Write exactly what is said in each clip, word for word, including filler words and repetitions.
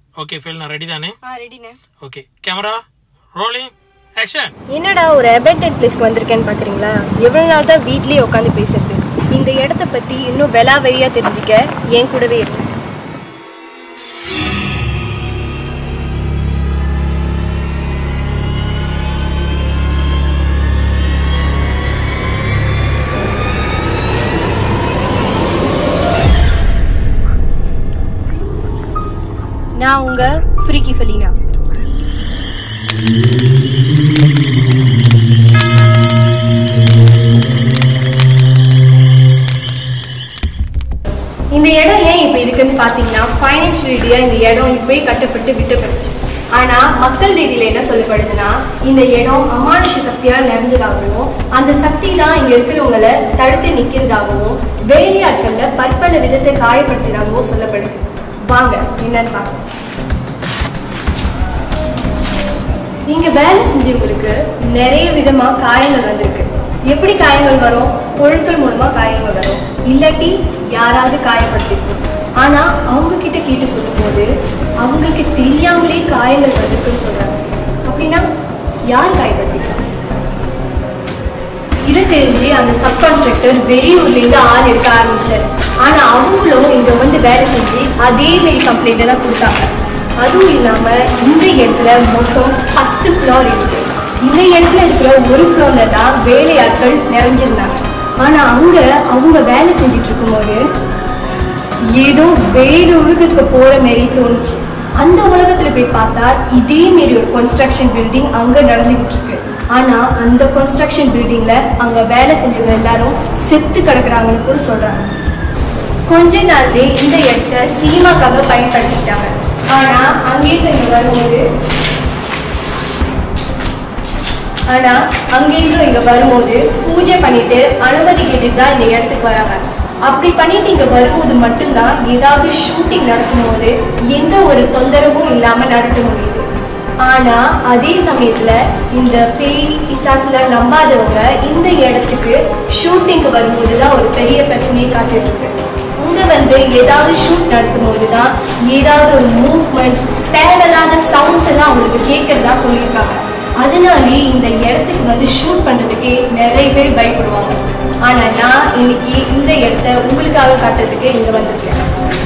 Okay file நான் ready தானே? ஆ ரெடினே. Okay camera rolling action. என்னடா ஒரு அபேண்டட் பிளேஸ்க்கு வந்திருக்கேன்னு பாக்குறீங்களா? எவ்வளவு நாள் தான் வீட்லயே உட்காந்து பேசுறது? இந்த இடத்த பத்தி இன்னும் வெளாவெறியா தெரிஞ்சுக்க என் கூடவே இருக்கு. நான் உங்க ஃப்ரீக்கி ஃபெலினா. இந்த இடம் ஏன் இப்ப இருக்குன்னு பாத்தீங்கன்னா, ஃபைனான்சியல் ரீதியா இந்த இடம் இப்பவே கட்டப்பட்டு விட்டுப்படுச்சு. ஆனா மக்கள் ரீதியில என்ன சொல்லப்படுதுன்னா, இந்த இடம் அமானுஷ சக்தியால் நிறைஞ்சதாகவும் அந்த சக்தி தான் இங்க இருக்கிறவங்களை தடுத்து நிக்கிறதாகவும் வேலையாட்கள்ல பற்பல விதத்தை காயப்படுத்தியதாகவும் சொல்லப்படுது. வாங்க என்னன்னு பார்க்கலாம். இங்க வேலை செஞ்சவங்களுக்கு நிறைய விதமா காயங்கள் வந்திருக்கு. எப்படி காயங்கள் வரும்? பொருட்கள் மூலமா காயங்கள் வரும், இல்லாட்டி யாராவது காயப்படுத்திருக்கும். ஆனா அவங்க கிட்ட கேட்டு சொல்லும் போது அவங்களுக்கு தெரியாமலே காயங்கள் வந்திருக்குன்னு சொல்றாங்க. அப்படின்னா யார் காயப்படுத்திருக்காங்க? இதை தெரிஞ்சு அந்த சப் கான்ட்ராக்டர் வெளியூர்ல இருந்து ஆள் எடுக்க ஆரம்பிச்சாரு. ஆனா அவங்களும் இங்க வந்து வேலை செஞ்சு அதே மாரி கம்ப்ளைண்ட் தான் கொடுத்தாங்க. அதுவும் இல்லாம இந்த இடத்துல மொத்தம் பத்து ஃப்ளோர் இருக்கு. இந்த இடத்துல இருக்கிற ஒரு ஃப்ளோர்ல தான் வேலையாட்கள் நிறைஞ்சிருந்தாங்க. ஆனா அங்க அவங்க வேலை செஞ்சுட்டு இருக்கும்போது ஏதோ வேறு உலகத்துக்கு போற மாரி தோணுச்சு. அந்த உலகத்துல போய் பார்த்தா இதே மாரி ஒரு கன்ஸ்ட்ரக்ஷன் பில்டிங் அங்க நடந்துகிட்டு இருக்கு. ஆனா அந்த கன்ஸ்ட்ரக்ஷன் பில்டிங்ல அங்க வேலை செஞ்சவங்க எல்லாரும் செத்து கிடக்குறாங்கன்னு கூட சொல்றாங்க. கொஞ்ச நாள்லயே இந்த இடத்த சினிமாக்காக பயன்படுத்திட்டாங்க. ஆனா அங்கேருந்து இங்க வரும்போது ஆனா அங்கேருந்து இங்க வரும்போது பூஜை பண்ணிட்டு அனுமதி கேட்டுட்டு தான் இந்த இடத்துக்கு வராங்க. அப்படி பண்ணிட்டு இங்க வரும்போது மட்டும்தான் ஏதாவது ஷூட்டிங் நடக்கும் போது எந்த ஒரு தொந்தரவும் இல்லாம நடத்த முடியுது. ஆனா அதே சமயத்துல இந்த பேய் பிசாசுல நம்பாதவங்க இந்த இடத்துக்கு ஷூட்டிங்க்கு வரும்போதுதான் ஒரு பெரிய பிரச்சனையை காத்துட்டு இருக்கு. இங்க வந்து ஏதாவது ஷூட் நடத்தும் போதுதான் ஏதாவது ஒரு மூவ்மெண்ட்ஸ், தேவையில்லாத சவுண்ட்ஸ் எல்லாம் அவங்களுக்கு கேட்கறதா சொல்லியிருக்காங்க. அதனாலே இந்த இடத்துக்கு வந்து ஷூட் பண்றதுக்கே நிறைய பேர் பயப்படுவாங்க. ஆனா நான் இன்னைக்கு இந்த இடத்த உங்களுக்காக காட்டுறதுக்கு இங்க வந்திருக்கேன்.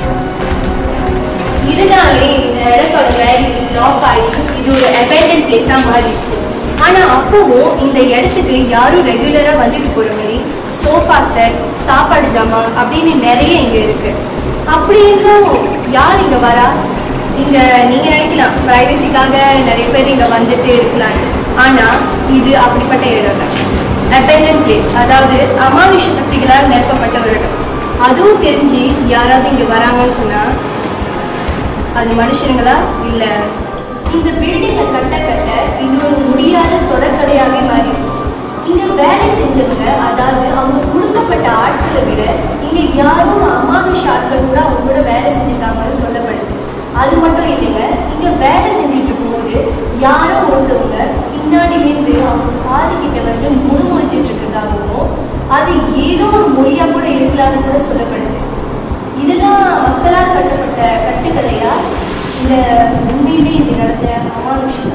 இதனாலே இந்த இடத்தோட வேல்யூ லாக் ஆகி இது ஒரு அபேண்டன்ட் பிளேஸா மாறிடுச்சு. ஆனா அப்பவும் இந்த இடத்துக்கு யாரும் ரெகுலரா வந்துட்டு போற மாதிரி சோஃபா செட், சாப்பாடு ஜாமான் அப்படின்னு நிறைய இங்க இருக்கு. அப்படி இருந்தும் யார் இங்க வரா? இங்க நீங்க நினைக்கலாம் பிரைவசிக்காக நிறைய பேர் இங்க வந்துட்டு இருக்கலாம். ஆனா இது அப்படிப்பட்ட இடம் தான். அபேண்டன்ட் பிளேஸ், அதாவது அமானுஷ சக்திகளால் நிரப்பப்பட்ட ஒரு இடம். அதுவும் தெரிஞ்சு யாராவது இங்க வராங்கன்னு சொன்னா அது மனுஷனுங்களா இல்ல? இந்த பில்டிங்கை கட்ட கட்ட இது ஒரு முடியாத தொடர்கதையாவே மாறிடுச்சு. இங்க வேலை செஞ்சவங்க, அதாவது அவங்க கொடுக்கப்பட்ட ஆட்களை விட இங்க யாரோ ஒரு அமானுஷ ஆட்கள் கூட அவங்க கூட வேலை செஞ்சிருக்காங்கன்னு சொல்லப்படுது. அது மட்டும் இல்லைங்க, இங்க வேலை செஞ்சுட்டு இருக்கும்போது யாரோ ஒருத்தவங்க பின்னாடிலேருந்து அவங்க காது கிட்ட வந்து முணுமுணுத்திட்டு இருக்கிறதாகவும் அது ஏதோ ஒரு மொழியா கூட இருக்கலாம்னு கூட சொல்லப்படுது. இதெல்லாம் மக்களால் கட்டப்பட்ட கட்டுக்கதையா இல்ல உண்மையிலே இது நடந்த அமானுஷ